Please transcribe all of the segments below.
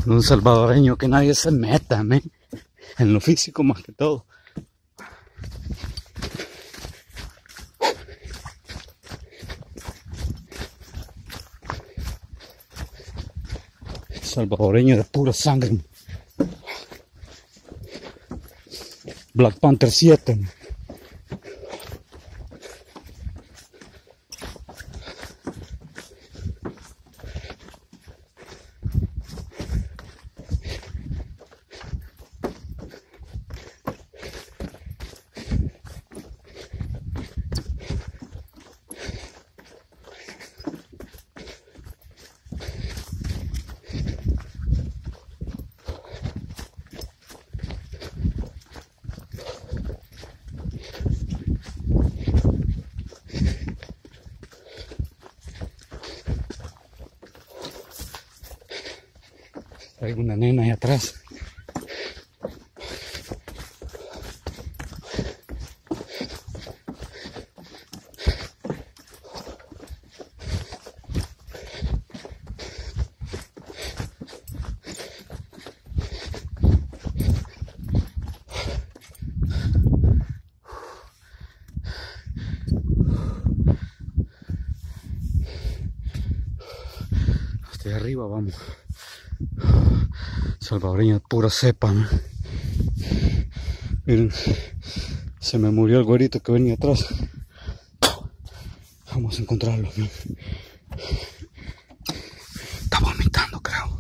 un salvadoreño que nadie se meta, ¿me? En lo físico más que todo. Salvadoreño de pura sangre. Black Panther 7. Hay una nena ahí atrás. Hasta arriba vamos. Salvadoreño de pura cepa, ¿no? Miren, se me murió el güerito que venía atrás. Vamos a encontrarlo, ¿no? Está vomitando, creo.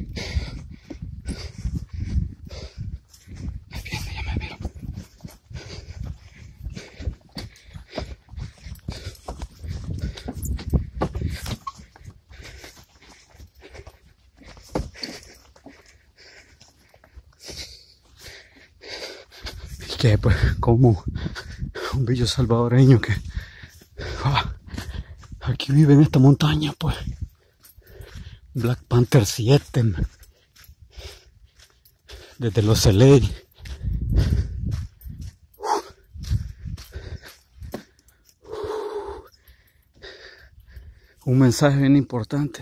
Ahí viene, ya me miro. Que pues como un bello salvadoreño que aquí vive en esta montaña, pues Black Panther 7 desde los LA. Un mensaje bien importante: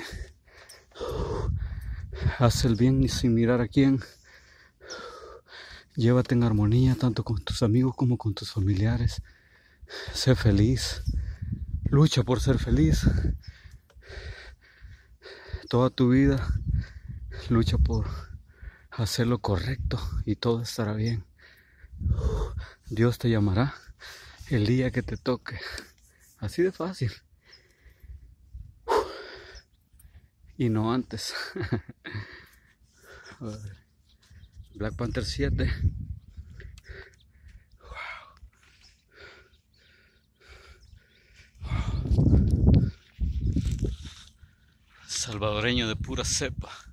haz el bien sin mirar a quién. Llévate en armonía tanto con tus amigos como con tus familiares. Sé feliz. Lucha por ser feliz. Toda tu vida lucha por hacer lo correcto y todo estará bien. Dios te llamará el día que te toque. Así de fácil. Y no antes. Black Panther 7. Salvadoreño de pura cepa.